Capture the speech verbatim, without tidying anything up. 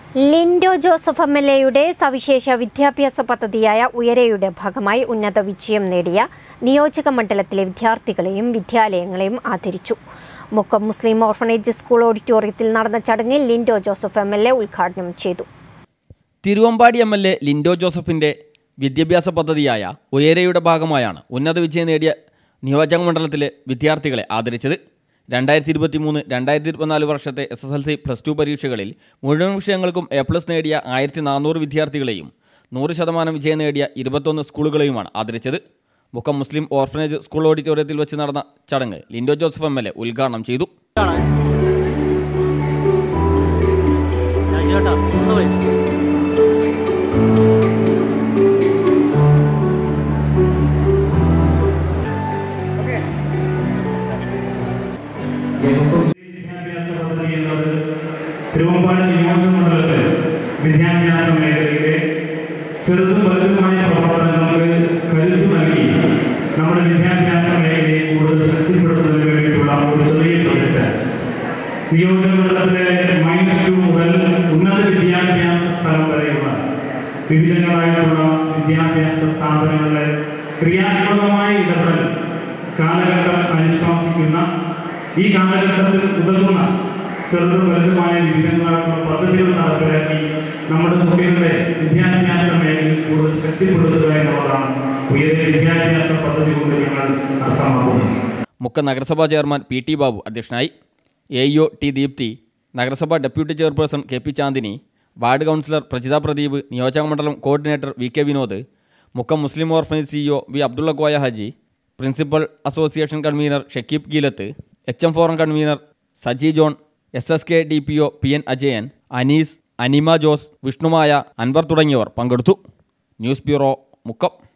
Lindo Joseph M L എയുടെ സവിശേഷ വിദ്യാഭ്യാസ പദ്ധതിയായ ഉയരയുടെ ഭാഗമായി ഉന്നത വിജയം നേടിയ നിയോജക മണ്ഡലത്തിലെ വിദ്യാർത്ഥികളെയും വിദ്യാലയങ്ങളെയും ആദരിച്ചു. മുക്കം മുസ്ലിം ഓർഫനേജ് സ്കൂൾ ഓഡിറ്റോറിയത്തിൽ നടന്ന ചടങ്ങിൽ Linto Joseph M L A ഉദ്ഘാടനം ചെയ്തു. Thiruvambady M L A Linto ജോസഫിന്റെ വിദ്യാഭ്യാസ പദ്ധതിയായ ഉയരയുടെ ഭാഗമായാണ് ഉന്നത വിജയം നേടിയ നിയോജക മണ്ഡലത്തിലെ വിദ്യാർത്ഥികളെ ആദരിച്ചത്. രണ്ടായിരത്തി ഇരുപത്തി മൂന്ന് രണ്ടായിരത്തി ഇരുപത്തിനാല് വർഷത്തെ S S L C plus two പരീക്ഷകളിൽ മുഴുവൻ വിഷയങ്ങൾക്കും എ പ്ലസ് നേടിയ ആയിരത്തി നാനൂറ് വിദ്യാർത്ഥികളെയും നൂറ് ശതമാനം വിജയം നേടിയ ഇരുപത്തൊന്ന് സ്കൂളുകളെയുമാണ് ആദരിച്ചത്. മുക്കം മുസ്ലിം ഓർഫനേജ് സ്കൂൾ ഓഡിറ്റോറിയത്തിൽ വെച്ച് നടന്ന ചടങ്ങ് Linto Joseph M L A ഉദ്ഘാടനം ചെയ്തു. വിദ്യാഭ്യാസ പദ്ധതി എന്നത് തിരുവമ്പാടി നിയോജക മണ്ഡലത്തിൽ വിദ്യാഭ്യാസ മേഖലയിലെ ചെറുതും വലുതുമായ പ്രവർത്തനങ്ങൾക്ക് കരുത്തു നൽകി നമ്മുടെ വിദ്യാഭ്യാസ മേഖലയെ കൂടുതൽ ശക്തിപ്പെടുത്തുന്നതിന് വേണ്ടിയിട്ടുള്ള ഒരു ചെറിയ പ്രൊജക്ട്. നിയോജക മണ്ഡലത്തിലെ മൈനസ് ടു മുതൽ ഉന്നത വിദ്യാഭ്യാസ സ്ഥലം വരെയുള്ള വിവിധങ്ങളായിട്ടുള്ള വിദ്യാഭ്യാസ സ്ഥാപനങ്ങളിലെ ക്രിയാത്മകമായ ഇടപെടൽ കാലഘട്ടം അനുശാസിക്കുന്ന ഈ കാലഘട്ടത്തിൽ ഉതകുന്ന ചെറുതും വലുതുമായ വിവിധങ്ങളായിട്ടുള്ള പദ്ധതികൾ നടപ്പിലാക്കി നമ്മുടെ കുട്ടികളുടെ വിദ്യാഭ്യാസ മേഖലയിൽ കൂടുതൽ ശക്തിപ്പെടുത്തുക എന്നുള്ളതാണ് ഉയര വിദ്യാഭ്യാസ പദ്ധതി കൊണ്ട് ഞങ്ങൾ അർത്ഥമാക്കുന്നത്. മുക്കം നഗരസഭാ ചെയർമാൻ പി ടി ബാബു അധ്യക്ഷനായി. A E O T Deepthi, നഗരസഭാ deputy chairperson K P Chandini, ward councillor Prajitha Pradeep, നിയോജക മണ്ഡലം coordinator V K Vinod, Mukkam Muslim orphanage C E O V Abdulla Koya Haji, principal association convener Shakeeb Geelath, H M forum convener Saji John, S S K D P O P N Ajayan, Anees, Anima Jose, Vishnumaya, Anwar തുടങ്ങിയവർ പങ്കെടുത്തു. News bureau, Mukkam.